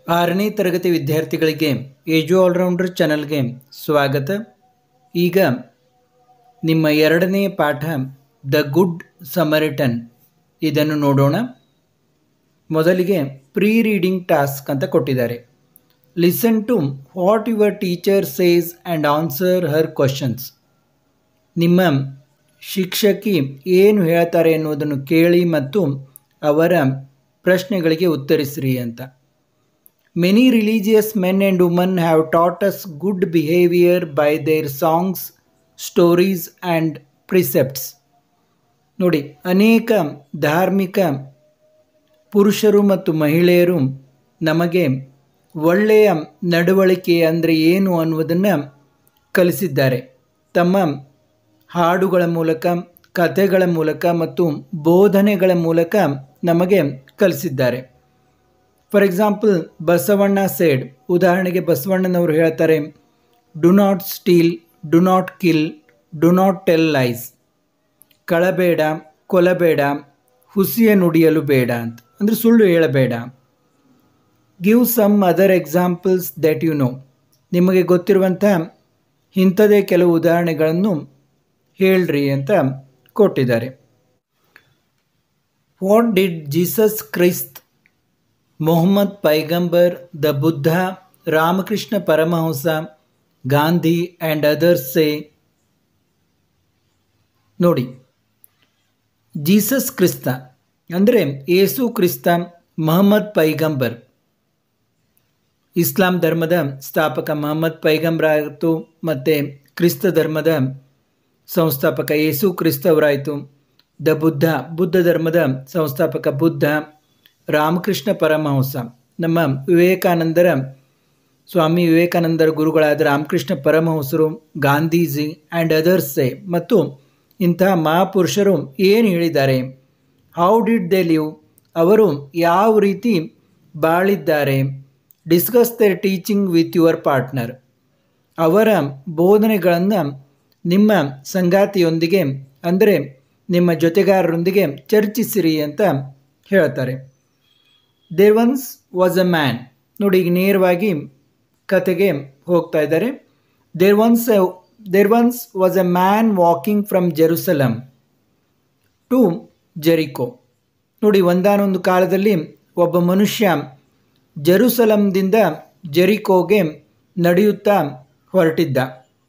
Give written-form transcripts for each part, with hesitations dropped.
ಆರನೇ ತರಗತಿ ವಿದ್ಯಾರ್ಥಿಗಳಿಗೆ ಏಜು ಆಲ್ರೌಂಡರ್ ಚಾನಲ್ಗೆ ಸ್ವಾಗತ. ಈಗ ನಿಮ್ಮ ಎರಡನೇ ಪಾಠ ದ ಗುಡ್ ಸಮರಿಟನ್ ಇದನ್ನು ನೋಡೋಣ. ಮೊದಲಿಗೆ ಪ್ರೀ ರೀಡಿಂಗ್ ಟಾಸ್ಕ್ ಅಂತ ಕೊಟ್ಟಿದ್ದಾರೆ. Listen to what your teacher says and answer her questions. ನಿಮ್ಮ ಶಿಕ್ಷಕಿ ಏನು ಹೇಳ್ತಾರೆ ಎನ್ನುವುದನ್ನು ಕೇಳಿ ಮತ್ತು ಅವರ ಪ್ರಶ್ನೆಗಳಿಗೆ ಉತ್ತರಿಸಿರಿ ಅಂತ. Many religious men and women have taught us good behavior by their songs, stories and precepts. ನೋಡಿ, ಅನೇಕ ಧಾರ್ಮಿಕ ಪುರುಷರು ಮತ್ತು ಮಹಿಳೆಯರು ನಮಗೆ ಒಳ್ಳೆಯ ನಡವಳಿಕೆ ಅಂದರೆ ಏನು ಅನ್ನುವುದನ್ನು ಕಲಿಸಿದ್ದಾರೆ. ತಮ್ಮ ಹಾಡುಗಳ ಮೂಲಕ, ಕಥೆಗಳ ಮೂಲಕ ಮತ್ತು ಬೋಧನೆಗಳ ಮೂಲಕ ನಮಗೆ ಕಲಿಸಿದ್ದಾರೆ. ಫಾರ್ ಎಕ್ಸಾಂಪಲ್, ಬಸವಣ್ಣ ಸೇಡ್, ಉದಾಹರಣೆಗೆ ಬಸವಣ್ಣನವರು ಹೇಳ್ತಾರೆ, do not steal, do not kill, do not tell lies. ಕಳಬೇಡ, ಕೊಲಬೇಡ, ಹುಸಿಯ ನುಡಿಯಲು ಬೇಡ ಅಂತ, ಅಂದರೆ ಸುಳ್ಳು ಹೇಳಬೇಡ. Give some other examples that you know. ನಿಮಗೆ ಗೊತ್ತಿರುವಂಥ ಇಂಥದೇ ಕೆಲವು ಉದಾಹರಣೆಗಳನ್ನು ಹೇಳ್ರಿ ಅಂತ ಕೊಟ್ಟಿದ್ದಾರೆ. What did Jesus Christ, Mohammed Paigambar, the Buddha, Ramakrishna Paramahamsa, Gandhi and others say. ನೋಡಿ, ಜೀಸಸ್ ಕ್ರಿಸ್ತ ಅಂದರೆ ಯೇಸು ಕ್ರಿಸ್ತ, ಮೊಹಮ್ಮದ್ ಪೈಗಂಬರ್, ಇಸ್ಲಾಂ ಧರ್ಮದ ಸ್ಥಾಪಕ ಮೊಹಮ್ಮದ್ ಪೈಗಂಬರ್ ಆಯಿತು, ಮತ್ತು ಕ್ರಿಸ್ತ ಧರ್ಮದ ಸಂಸ್ಥಾಪಕ ಯೇಸು ಕ್ರಿಸ್ತವರಾಯಿತು. ದ ಬುದ್ಧ, ಬುದ್ಧ ಧರ್ಮದ ಸಂಸ್ಥಾಪಕ ಬುದ್ಧ. ರಾಮಕೃಷ್ಣ ಪರಮಹಂಸ, ನಮ್ಮ ವಿವೇಕಾನಂದರ ಸ್ವಾಮಿ ವಿವೇಕಾನಂದರ ಗುರುಗಳಾದ ರಾಮಕೃಷ್ಣ ಪರಮಹಂಸರು. Gandhiji and others say. ಮತ್ತು ಇಂತಹ ಮಹಾಪುರುಷರು ಏನು ಹೇಳಿದ್ದಾರೆ, ಹೌ ಡಿಡ್ ದೇ ಲಿವ್, ಅವರು ಯಾವ ರೀತಿ ಬಾಳಿದ್ದಾರೆ. Discuss their teaching with your partner, ಅವರ ಬೋಧನೆಗಳನ್ನು ನಿಮ್ಮ ಸಂಗಾತಿಯೊಂದಿಗೆ ಅಂದರೆ ನಿಮ್ಮ ಜೊತೆಗಾರರೊಂದಿಗೆ ಚರ್ಚಿಸಿರಿ ಅಂತ ಹೇಳ್ತಾರೆ. There once was a man. ನೋಡಿ, ಈಗ ನೇರವಾಗಿ ಕತೆಗೆ ಹೋಗ್ತಾ ಇದ್ದಾರೆ. There once was a man walking from Jerusalem to Jericho. ನೋಡಿ, ಒಂದಾನೊಂದು ಕಾಲದಲ್ಲಿ ಒಬ್ಬ ಮನುಷ್ಯ ಜೆರುಸಲಮ್ದಿಂದ ಜೆರಿಕೋಗೆ ನಡೆಯುತ್ತಾ ಹೊರಟಿದ್ದ.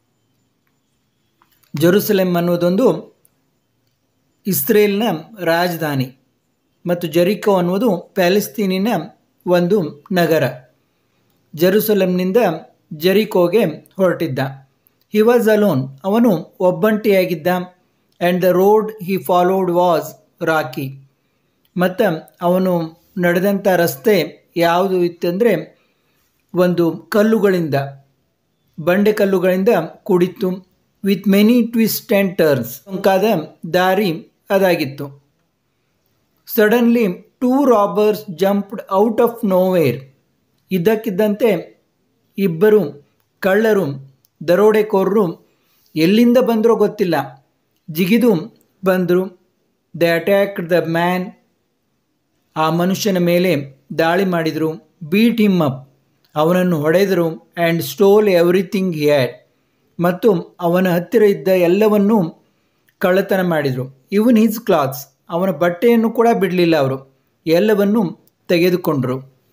ಜೆರುಸಲೆಮ್ ಅನ್ನೋದೊಂದು ಇಸ್ರೇಲ್ನ ರಾಜಧಾನಿ ಮತ್ತು ಜೆರಿಕೋ ಅನ್ನುವುದು ಪ್ಯಾಲೆಸ್ತೀನಿನ ಒಂದು ನಗರ. ಜೆರುಸಲೆಮ್ನಿಂದ ಜೆರಿಕೋಗೆ ಹೊರಟಿದ್ದ. ಹಿ ವಾಸ್ ಅಲೋನ್, ಅವನು ಒಬ್ಬಂಟಿಯಾಗಿದ್ದ. And the road he followed was rocky. ಮತ್ತು ಅವನು ನಡೆದಂಥ ರಸ್ತೆ ಯಾವುದು ಇತ್ತಂದರೆ ಒಂದು ಕಲ್ಲುಗಳಿಂದ, ಬಂಡೆ ಕಲ್ಲುಗಳಿಂದ ಕೂಡಿತ್ತು. With many twist and turns, ಮುಂಕಾದ ದಾರಿ ಅದಾಗಿತ್ತು. Suddenly two robbers jumped out of nowhere. ಇದ್ದಕ್ಕಿದ್ದಂತೆ ಇಬ್ಬರು ಕಳ್ಳರು, ದರೋಡೆಕೋರರು ಎಲ್ಲಿಂದ ಬಂದರೋ ಗೊತ್ತಿಲ್ಲ, ಜಿಗಿದು ಬಂದರು. ದೇ ಅಟ್ಯಾಕ್ಡ್ ದ ಮ್ಯಾನ್, ಆ ಮನುಷ್ಯನ ಮೇಲೆ ದಾಳಿ ಮಾಡಿದರು. ಬೀಟ್ ಹಿಮ್ ಅಪ್, ಅವನನ್ನು ಹೊಡೆದರು. And stole everything he had, ಮತ್ತು ಅವನ ಹತ್ತಿರ ಇದ್ದ ಎಲ್ಲವನ್ನೂ ಕಳ್ಳತನ ಮಾಡಿದರು. ಇವನ್ ಹಿಸ್ ಕ್ಲಾತ್ಸ್, ಅವನ ಬಟ್ಟೆಯನ್ನು ಕೂಡ ಬಿಡಲಿಲ್ಲ, ಅವರು ಎಲ್ಲವನ್ನೂ ತೆಗೆದುಕೊಂಡರು.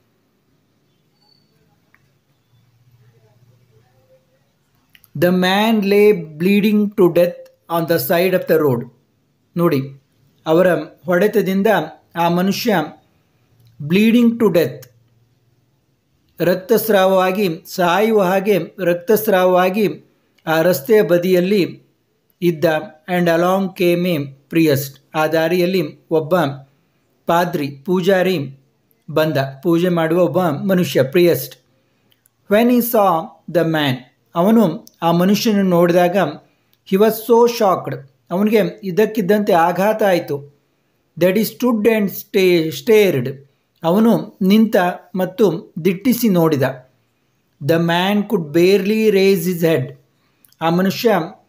The man lay bleeding to death on the side of the road. ನೋಡಿ, ಅವರ ಹೊಡೆತದಿಂದ ಆ ಮನುಷ್ಯ ಬ್ಲೀಡಿಂಗ್ ಟು ಡೆತ್, ರಕ್ತಸ್ರಾವವಾಗಿ ಸಾಯುವ ಹಾಗೆ ರಕ್ತಸ್ರಾವವಾಗಿ ಆ ರಸ್ತೆಯ ಬದಿಯಲ್ಲಿ ಇದ್ದ. And along came a priest, ಆ ದಾರಿಯಲ್ಲಿ ಒಬ್ಬ ಪಾದ್ರಿ, ಪೂಜಾರಿ ಬಂದ, ಪೂಜೆ ಮಾಡುವ ಒಬ್ಬ ಮನುಷ್ಯ, ಪ್ರಿಯಸ್ಟ್. When he saw the man, ಅವನು ಆ ಮನುಷ್ಯನನ್ನು ನೋಡಿದಾಗ, ಹಿ ವಾಸ್ ಸೋ ಶಾಕ್ಡ್, ಅವನಿಗೆ ಇದ್ದಕ್ಕಿದ್ದಂತೆ ಆಘಾತ ಆಯಿತು. ದಟ್ ಈ ಸ್ಟುಡ್ ಆ್ಯಂಡ್ ಸ್ಟೇರ್ಡ್, ಅವನು ನಿಂತ ಮತ್ತು ದಿಟ್ಟಿಸಿ ನೋಡಿದ. The man could barely raise his head, ಆ ಮನುಷ್ಯ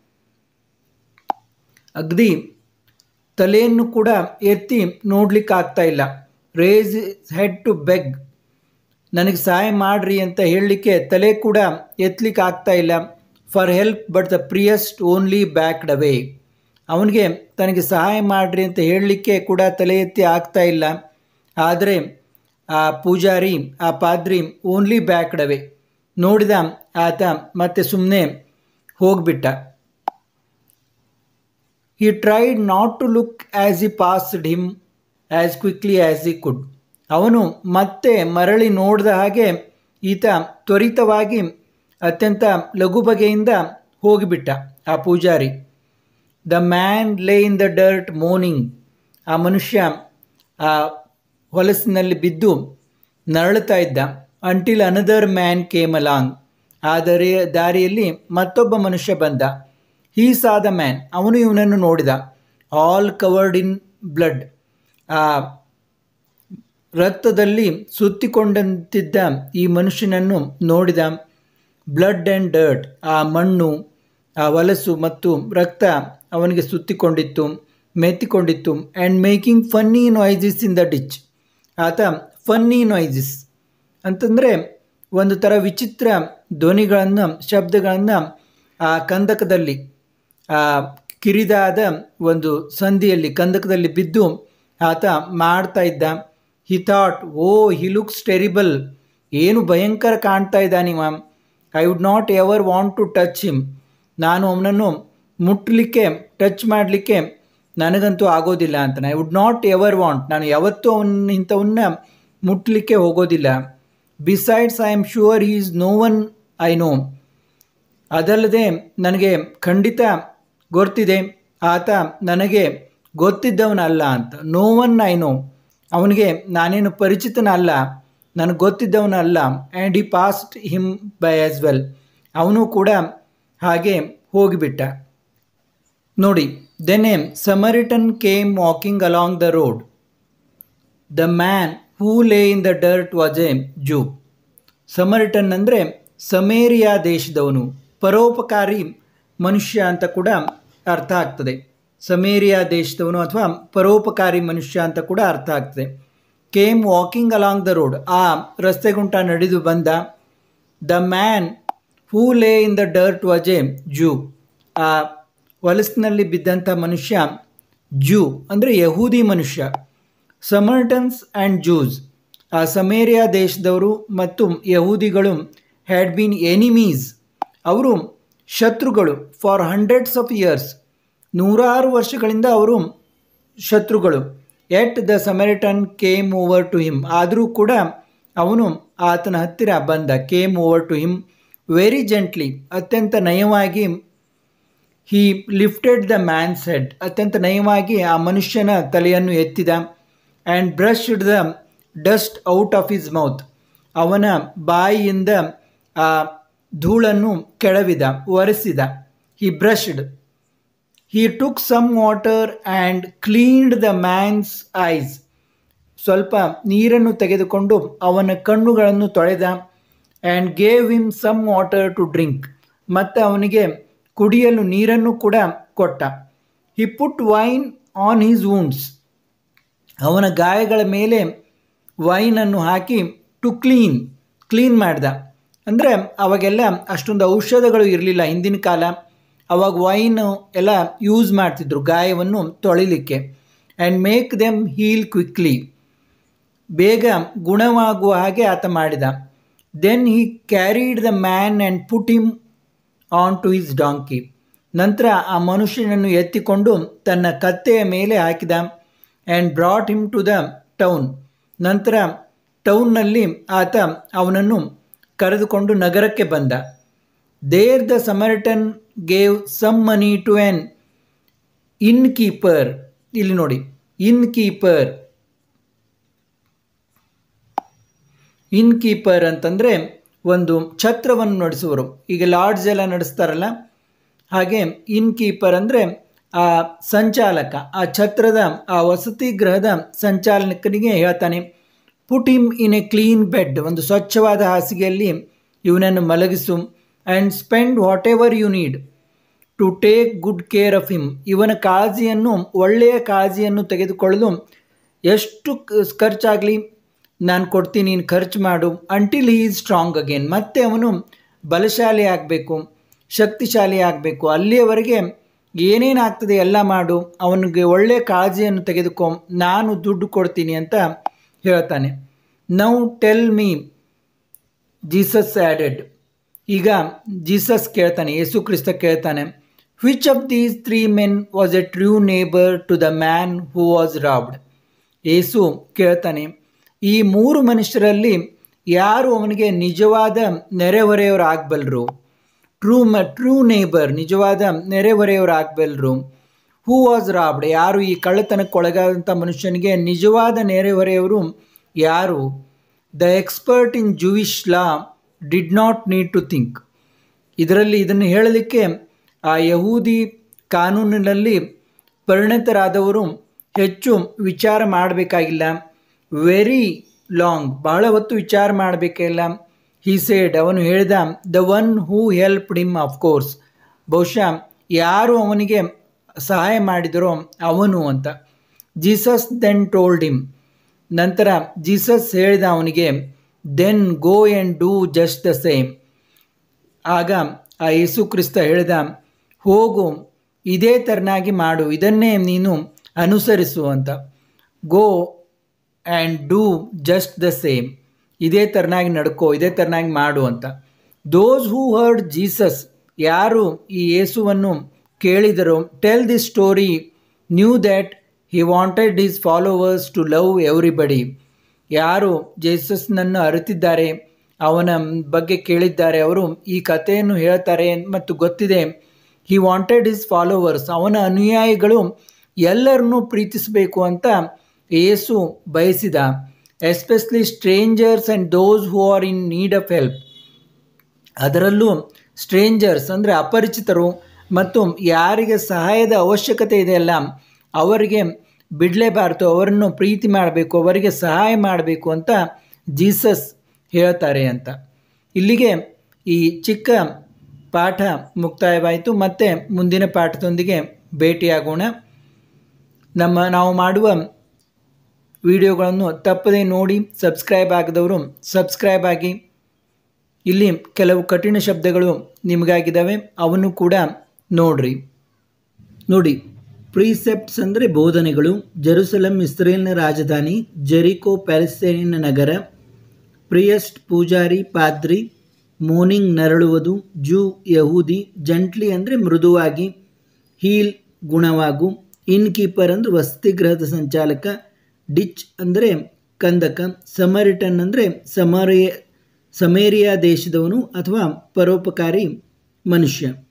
ಅಗದಿ ತಲೆಯನ್ನು ಕೂಡ ಎತ್ತಿ ನೋಡ್ಲಿಕ್ಕಾಗ್ತಾ ಇಲ್ಲ. Raise his head to beg, ನನಗೆ ಸಹಾಯ ಮಾಡಿರಿ ಅಂತ ಹೇಳಲಿಕ್ಕೆ ತಲೆ ಕೂಡ ಎತ್ತಲಿಕ್ಕೆ ಆಗ್ತಾ ಇಲ್ಲ. For help but the priest only backed away. ಅವನಿಗೆ ತನಗೆ ಸಹಾಯ ಮಾಡಿರಿ ಅಂತ ಹೇಳಲಿಕ್ಕೆ ಕೂಡ ತಲೆ ಎತ್ತಿ ಆಗ್ತಾ ಇಲ್ಲ. ಆದರೆ ಆ ಪೂಜಾರಿ, ಆ ಪಾದ್ರಿ ಓನ್ಲಿ ಬ್ಯಾಕ್ಡ್ ಅವೇ. ನೋಡಿದ ಆತ ಮತ್ತೆ ಸುಮ್ಮನೆ ಹೋಗ್ಬಿಟ್ಟ. He tried not to look as he passed him as quickly as he could. ಅವನು ಮತ್ತೆ ಮರಳಿ ನೋಡಿದ ಹಾಗೆ ಈತ ತ್ವರಿತವಾಗಿ ಅತ್ಯಂತ ಲಘು ಬಗೆಯಿಂದ ಹೋಗಿಬಿಟ್ಟ ಆ ಪೂಜಾರಿ. ದ ಮ್ಯಾನ್ ಲೇ ಇನ್ ದ ಡರ್ಟ್ ಮೋರ್ನಿಂಗ್. ಆ ಮನುಷ್ಯ ಆ ಹೊಲಸಿನಲ್ಲಿ ಬಿದ್ದು ನರಳುತ್ತಾ ಇದ್ದ. Until another man came along. ಆ ದಾರಿಯಲ್ಲಿ ಮತ್ತೊಬ್ಬ ಮನುಷ್ಯ ಬಂದ. He saw the man. ಅವನು ಇವನನ್ನು ನೋಡಿದ. All covered in blood. ಆ ರಕ್ತದಲ್ಲಿ ಸುತ್ತಿಕೊಂಡಂತಿದ್ದ ಈ ಮನುಷ್ಯನನ್ನು ನೋಡಿದ. Blood and dirt. ಆ ಮಣ್ಣು, ಆ ಹೊಲಸು ಮತ್ತು ರಕ್ತ ಅವನಿಗೆ ಸುತ್ತಿಕೊಂಡಿತ್ತು, ಮೆತ್ತಿಕೊಂಡಿತ್ತು. And making funny noises in the ditch. ಆತ ಫನ್ನಿ ನಾಯ್ಸಿಸ್ ಅಂತಂದರೆ ಒಂದು ಥರ ವಿಚಿತ್ರ ಧ್ವನಿಗಳನ್ನು, ಶಬ್ದಗಳನ್ನು ಆ ಕಂದಕದಲ್ಲಿ, ಆ ಕಿರಿದಾದ ಒಂದು ಸಂಧಿಯಲ್ಲಿ, ಕಂದಕದಲ್ಲಿ ಬಿದ್ದು ಆತ ಮಾಡ್ತಾ ಇದ್ದ. He thought, oh he looks terrible. ಏನು ಭಯಂಕರ ಕಾಣ್ತಾ ಇದ್ದಾನಿವ. I would not ever want to touch him. ನಾನು ಅವನನ್ನು ಮುಟ್ಟಲಿಕ್ಕೆ, ಟಚ್ ಮಾಡಲಿಕ್ಕೆ ನನಗಂತೂ ಆಗೋದಿಲ್ಲ ಅಂತ. I would not ever want. ನಾನು ಯಾವತ್ತೂ ಇಂಥವನ್ನ ಮುಟ್ಟಲಿಕ್ಕೆ ಹೋಗೋದಿಲ್ಲ. Besides I am sure he is no one I know. ಅದಲ್ಲದೆ ನನಗೆ ಖಂಡಿತ ಗೊತ್ತಿದೆ ಆತ ನನಗೆ ಗೊತ್ತಿದ್ದವನಲ್ಲ ಅಂತ. No one I know. ಅವನಿಗೆ ನಾನೇನು ಪರಿಚಿತನಲ್ಲ, ನನಗೆ ಗೊತ್ತಿದ್ದವನಲ್ಲ. And he passed him by as well. ಅವನು ಕೂಡ ಹಾಗೆ ಹೋಗಿಬಿಟ್ಟ. ನೋಡಿ, then a Samaritan came walking along the road. The man who lay in the dirt was a Jew. Samaritan ಅಂದರೆ ಸಮೇರಿಯಾ ದೇಶದವನು, ಪರೋಪಕಾರಿ ಮನುಷ್ಯ ಅಂತ ಕೂಡ ಅರ್ಥ ಆಗ್ತದೆ. ಸಮೇರಿಯಾ ದೇಶದವನು ಅಥವಾ ಪರೋಪಕಾರಿ ಮನುಷ್ಯ ಅಂತ ಕೂಡ ಅರ್ಥ ಆಗ್ತದೆ. Came walking along the road. ಆ ರಸ್ತೆಗುಂಟ ನಡೆದು ಬಂದ. The man who lay in the dirt was a Jew. ಆ ಹೊಲಸಿನಲ್ಲಿ ಬಿದ್ದಂಥ ಮನುಷ್ಯ ಜೂ ಅಂದರೆ ಯಹೂದಿ ಮನುಷ್ಯ. ಸಮರಿಟನ್ಸ್ ಆ್ಯಂಡ್ ಜೂಸ್, ಆ ಸಮೇರಿಯಾ ದೇಶದವರು ಮತ್ತು ಯಹೂದಿಗಳು ಹ್ಯಾಡ್ ಬೀನ್ ಎನಿಮೀಸ್. ಅವರು ಶತ್ರುಗಳು. ಫಾರ್ ಹಂಡ್ರೆಡ್ಸ್ ಆಫ್ ಇಯರ್ಸ್, ನೂರಾರು ವರ್ಷಗಳಿಂದ ಅವರು ಶತ್ರುಗಳು. Yet the Samaritan came over to him. ಆದರೂ ಕೂಡ ಅವನು ಆತನ ಹತ್ತಿರ ಬಂದ. Came over to him very gently. ಅತ್ಯಂತ ನಯವಾಗಿ. He lifted the man's head. ಅತ್ಯಂತ ನಯವಾಗಿ ಆ ಮನುಷ್ಯನ ತಲೆಯನ್ನು ಎತ್ತಿದ. And brushed the dust out of his mouth. ಅವನ ಬಾಯಿಯಿಂದ ಆ ಧೂಳನ್ನು ಕೆಳವಿದ, ಒರೆಸಿದ. He brushed. He took some water and cleaned the man's eyes. ಸ್ವಲ್ಪ ನೀರನ್ನು ತೆಗೆದುಕೊಂಡು ಅವನ ಕಣ್ಣುಗಳನ್ನು ತೊಳೆದ. And gave him some water to drink. ಮತ್ತು ಅವನಿಗೆ ಕುಡಿಯಲು ನೀರನ್ನು ಕೂಡ ಕೊಟ್ಟ. He put wine on his wounds. ಅವನ ಗಾಯಗಳ ಮೇಲೆ ವೈನನ್ನು ಹಾಕಿ ಟು ಕ್ಲೀನ್ ಮಾಡ್ದ. ಅಂದರೆ ಅವಾಗೆಲ್ಲ ಅಷ್ಟೊಂದು ಔಷಧಗಳು ಇರಲಿಲ್ಲ ಹಿಂದಿನ ಕಾಲ. ಅವಾಗ ವೈನು ಎಲ್ಲ ಯೂಸ್ ಮಾಡ್ತಿದ್ರು ಗಾಯವನ್ನು ತೊಳಿಲಿಕ್ಕೆ. And make them heal quickly. ಬೇಗ ಗುಣವಾಗುವ ಹಾಗೆ ಆತ ಮಾಡಿದ. Then he carried the man and put him on to his donkey. ನಂತರ ಆ ಮನುಷ್ಯನನ್ನು ಎತ್ತಿಕೊಂಡು ತನ್ನ ಕತ್ತೆಯ ಮೇಲೆ ಹಾಕಿದ. And brought him to the town. ನಂತರ ಟೌನ್ನಲ್ಲಿ ಆತ ಅವನನ್ನು ಕರೆದುಕೊಂಡು ನಗರಕ್ಕೆ ಬಂದ. There the Samaritan gave some money to an innkeeper. ಇಲ್ಲಿ ನೋಡಿ, ಇನ್ ಕೀಪರ್ ಅಂತಂದರೆ ಒಂದು ಛತ್ರವನ್ನು ನಡೆಸುವರು. ಈಗ ಲಾಡ್ಜ್ ಎಲ್ಲ ನಡೆಸ್ತಾರಲ್ಲ ಹಾಗೆ ಇನ್ ಕೀಪರ್ ಅಂದರೆ ಆ ಸಂಚಾಲಕ, ಆ ಛತ್ರದ, ಆ ವಸತಿ ಗೃಹದ ಸಂಚಾಲಕನಿಗೆ ಹೇಳ್ತಾನೆ. Put him in a clean bed. ಒಂದು ಸ್ವಚ್ಛವಾದ ಹಾಸಿಗೆಯಲ್ಲಿ ಇವನನ್ನು ಮಲಗಿಸು. And spend whatever you need to take good care of him. ಇವನ ಕಾಳಜಿಯನ್ನು, ಒಳ್ಳೆಯ ಕಾಳಜಿಯನ್ನು ತೆಗೆದುಕೊಳ್ಳಲು ಎಷ್ಟು ಖರ್ಚಾಗಲಿ ನಾನು ಕೊಡ್ತೀನಿ, ನೀನು ಖರ್ಚು ಮಾಡು, until he is strong again. ಮತ್ತೆ ಅವನು ಬಲಶಾಲಿ ಆಗಬೇಕು, ಶಕ್ತಿಶಾಲಿ ಆಗಬೇಕು. ಅಲ್ಲಿಯವರೆಗೆ ಏನೇನಾಗ್ತದೆ ಎಲ್ಲ ಮಾಡು, ಅವನಿಗೆ ಒಳ್ಳೆಯ ಕಾಳಜಿಯನ್ನು ತೆಗೆದುಕೊ, ನಾನು ದುಡ್ಡು ಕೊಡ್ತೀನಿ ಅಂತ ಹೇಳ್ತಾನೆ. Now tell me, Jesus added. ಈಗ ಜೀಸಸ್ ಕೇಳ್ತಾನೆ, ಯೇಸು ಕ್ರಿಸ್ತ ಕೇಳ್ತಾನೆ, which of these 3 men was a true neighbour to the man who was robbed. ಯೇಸು ಕೇಳ್ತಾನೆ, ಈ 3 ಮನುಷ್ಯರಲ್ಲಿ ಯಾರು ಅವನಿಗೆ ನಿಜವಾದ ನೆರೆಹೊರೆಯವರಾಗಬಲ್ಲರು? ಟ್ರೂ ನೇಬರ್, ನಿಜವಾದ ನೆರೆಹೊರೆಯವರಾಗಬಲ್ಲರು. ಹೂ ವಾಸ್ ರಾಬ್ಡ್, ಯಾರು ಈ ಕಳ್ಳತನಕ್ಕೊಳಗಾದಂಥ ಮನುಷ್ಯನಿಗೆ ನಿಜವಾದ ನೆರೆಹೊರೆಯವರು ಯಾರು? The expert in Jewish law did not need to think. ಇದನ್ನು ಹೇಳಲಿಕ್ಕೆ ಆ ಯಹೂದಿ ಕಾನೂನಿನಲ್ಲಿ ಪರಿಣತರಾದವರು ಹೆಚ್ಚು ವಿಚಾರ ಮಾಡಬೇಕಾಗಿಲ್ಲ. ವೆರಿ ಲಾಂಗ್, ಬಹಳ ಹೊತ್ತು ವಿಚಾರ ಮಾಡಬೇಕಿಲ್ಲ. ಹಿ ಸೇಡ್, ಅವನು ಹೇಳಿದ, the one who helped him, of course, ಬಹುಶಃ ಯಾರು ಅವನಿಗೆ ಸಹಾಯ ಮಾಡಿದರೋ ಅವನು ಅಂತ. ಜೀಸಸ್ ದೆನ್ ಟೋಲ್ಡ್ ಹಿಮ್, ನಂತರ ಜೀಸಸ್ ಹೇಳಿದ ಅವನಿಗೆ, then go and do just the same. ಆಗ ಆ ಯೇಸು ಕ್ರಿಸ್ತ ಹೇಳಿದ, ಹೋಗು, ಇದೇ ಥರನಾಗಿ ಮಾಡು, ಇದನ್ನೇ ನೀನು ಅನುಸರಿಸು ಅಂತ. Go and do just the same, ಇದೇ ಥರನಾಗಿ ನಡ್ಕೋ, ಇದೇ ಥರನಾಗಿ ಮಾಡು ಅಂತ. ದೋಸ್ ಹೂ ಹರ್ಡ್ ಜೀಸಸ್, ಯಾರು ಈ ಯೇಸುವನ್ನು ಕೇಳಿದರೋ, tell this story knew that he wanted his followers to love everybody. ಯಾರು ಜೇಸಸ್ನನ್ನು ಅರಿತಿದ್ದಾರೆ, ಅವನ ಬಗ್ಗೆ ಕೇಳಿದ್ದಾರೆ, ಅವರು ಈ ಕಥೆಯನ್ನು ಹೇಳ್ತಾರೆ ಮತ್ತು ಗೊತ್ತಿದೆ. ಹಿ ವಾಂಟೆಡ್ ಹಿಸ್ ಫಾಲೋವರ್ಸ್, ಅವನ ಅನುಯಾಯಿಗಳು ಎಲ್ಲರನ್ನೂ ಪ್ರೀತಿಸಬೇಕು ಅಂತ ಯೇಸು ಬಯಸಿದ. Especially strangers and those who are in need of help. ಅದರಲ್ಲೂ ಸ್ಟ್ರೇಂಜರ್ಸ್ ಅಂದರೆ ಅಪರಿಚಿತರು ಮತ್ತು ಯಾರಿಗೆ ಸಹಾಯದ ಅವಶ್ಯಕತೆ ಇದೆಯಲ್ಲ ಅವರಿಗೆ ಬಿಡಲೇಬಾರ್ದು, ಅವರನ್ನು ಪ್ರೀತಿ ಮಾಡಬೇಕು, ಅವರಿಗೆ ಸಹಾಯ ಮಾಡಬೇಕು ಅಂತ ಜೀಸಸ್ ಹೇಳ್ತಾರೆ ಅಂತ. ಇಲ್ಲಿಗೆ ಈ ಚಿಕ್ಕ ಪಾಠ ಮುಕ್ತಾಯವಾಯಿತು. ಮತ್ತೆ ಮುಂದಿನ ಪಾಠದೊಂದಿಗೆ ಭೇಟಿಯಾಗೋಣ. ನಾವು ಮಾಡುವ ವಿಡಿಯೋಗಳನ್ನು ತಪ್ಪದೇ ನೋಡಿ, ಸಬ್ಸ್ಕ್ರೈಬ್ ಆಗದವರು ಸಬ್ಸ್ಕ್ರೈಬ್ ಆಗಿ. ಇಲ್ಲಿ ಕೆಲವು ಕಠಿಣ ಶಬ್ದಗಳು ನಿಮಗಾಗಿದ್ದಾವೆ, ಅವನ್ನು ಕೂಡ ನೋಡಿ. ಪ್ರಿಸೆಪ್ಟ್ಸ್ ಅಂದರೆ ಬೋಧನೆಗಳು. ಜೆರುಸಲೆಮ್ ಇಸ್ರೇಲ್ನ ರಾಜಧಾನಿ, ಜೆರಿಕೋ ಪ್ಯಾಲೆಸ್ತೈನಿನ ನಗರ. ಪ್ರಿಯಸ್ಟ್ ಪೂಜಾರಿ, ಪಾದ್ರಿ. ಮೋರ್ನಿಂಗ್ ನರಳುವುದು, ಜೂ ಯಹೂದಿ. ಜಂಟ್ಲಿ ಅಂದರೆ ಮೃದುವಾಗಿ. ಹೀಲ್ ಗುಣವಾಗು. ಇನ್ ಕೀಪರ್ ಅಂದರೆ ವಸತಿಗೃಹದ ಸಂಚಾಲಕ. ಡಿಚ್ ಅಂದರೆ ಕಂದಕ. ಸಮರಿಟನ್ ಅಂದರೆ ಸಮೇರಿಯಾ ದೇಶದವನು ಅಥವಾ ಪರೋಪಕಾರಿ ಮನುಷ್ಯ.